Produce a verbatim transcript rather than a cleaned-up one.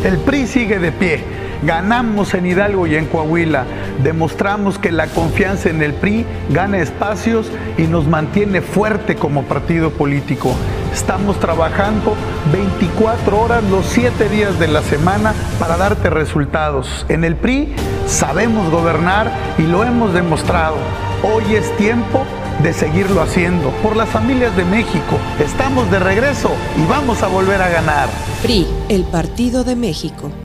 El P R I sigue de pie. Ganamos en Hidalgo y en Coahuila. Demostramos que la confianza en el P R I gana espacios y nos mantiene fuerte como partido político. Estamos trabajando veinticuatro horas los siete días de la semana para darte resultados. En el P R I sabemos gobernar y lo hemos demostrado. Hoy es tiempo de seguirlo haciendo. Por las familias de México, estamos de regreso y vamos a volver a ganar. P R I, el Partido de México.